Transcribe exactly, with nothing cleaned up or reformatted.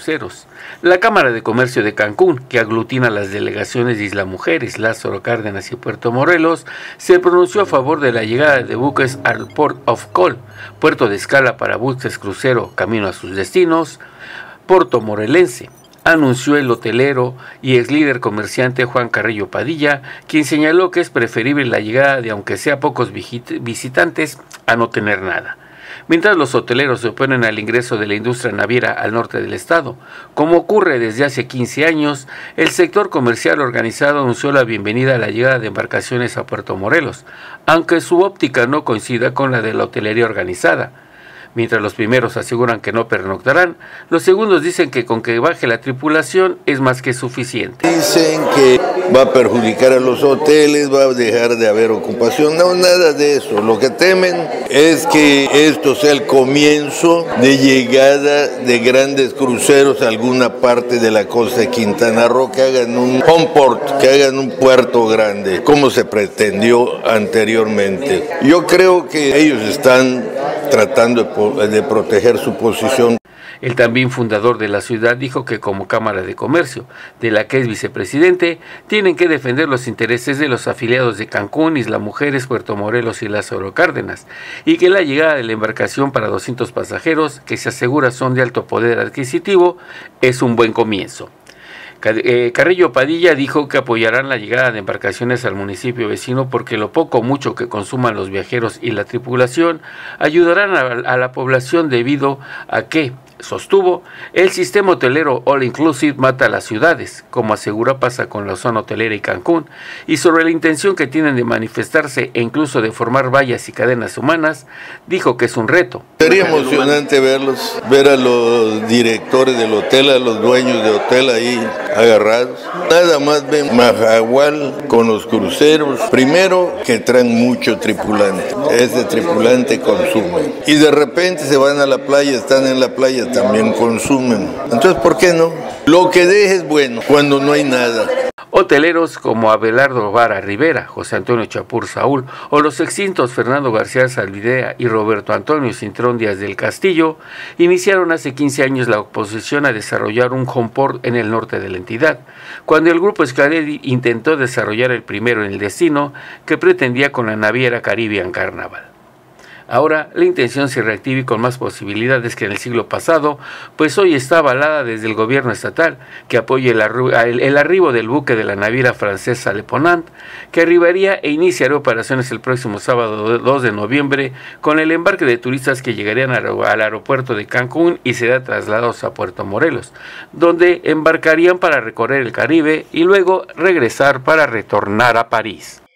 cruceros. La Cámara de Comercio de Cancún, que aglutina las delegaciones de Isla Mujeres, Lázaro Cárdenas y Puerto Morelos, se pronunció a favor de la llegada de buques al Port of Call, puerto de escala para buques crucero camino a sus destinos, Puerto Morelense. Anunció el hotelero y ex líder comerciante Juan Carrillo Padilla, quien señaló que es preferible la llegada de aunque sea pocos visitantes a no tener nada. Mientras los hoteleros se oponen al ingreso de la industria naviera al norte del estado, como ocurre desde hace quince años, el sector comercial organizado anunció la bienvenida a la llegada de embarcaciones a Puerto Morelos, aunque su óptica no coincida con la de la hotelería organizada. Mientras los primeros aseguran que no pernoctarán, los segundos dicen que con que baje la tripulación es más que suficiente. Dicen que va a perjudicar a los hoteles, va a dejar de haber ocupación. No, nada de eso. Lo que temen es que esto sea el comienzo de llegada de grandes cruceros a alguna parte de la costa de Quintana Roo, que hagan un home port, que hagan un puerto grande, como se pretendió anteriormente. Yo creo que ellos están tratando de, de proteger su posición. El también fundador de la ciudad dijo que como Cámara de Comercio, de la que es vicepresidente, tienen que defender los intereses de los afiliados de Cancún, Isla Mujeres, Puerto Morelos y Lázaro Cárdenas, y que la llegada de la embarcación para doscientos pasajeros, que se asegura son de alto poder adquisitivo, es un buen comienzo. Carrillo Padilla dijo que apoyarán la llegada de embarcaciones al municipio vecino porque lo poco o mucho que consuman los viajeros y la tripulación ayudarán a, a la población debido a que, sostuvo, el sistema hotelero All Inclusive mata a las ciudades, como asegura pasa con la zona hotelera y Cancún, y sobre la intención que tienen de manifestarse e incluso de formar vallas y cadenas humanas, dijo que es un reto. Sería emocionante verlos, ver a los directores del hotel, a los dueños de hotel ahí agarrados. Nada más ven Majahual con los cruceros. Primero, que traen mucho tripulante. Ese tripulante consume. Y de repente se van a la playa, están en la playa, también consumen. Entonces, ¿por qué no? Lo que deje es bueno, cuando no hay nada. Hoteleros como Abelardo Vara Rivera, José Antonio Chapur Saúl o los extintos Fernando García Salvidea y Roberto Antonio Cintrón Díaz del Castillo iniciaron hace quince años la oposición a desarrollar un home port en el norte de la entidad, cuando el grupo Escaledi intentó desarrollar el primero en el destino que pretendía con la naviera Caribbean Carnival. Ahora la intención se reactive con más posibilidades que en el siglo pasado, pues hoy está avalada desde el gobierno estatal, que apoya el, el, el arribo del buque de la naviera francesa Le Ponant, que arribaría e iniciará operaciones el próximo sábado dos de noviembre, con el embarque de turistas que llegarían al, al aeropuerto de Cancún y serán trasladados a Puerto Morelos, donde embarcarían para recorrer el Caribe y luego regresar para retornar a París.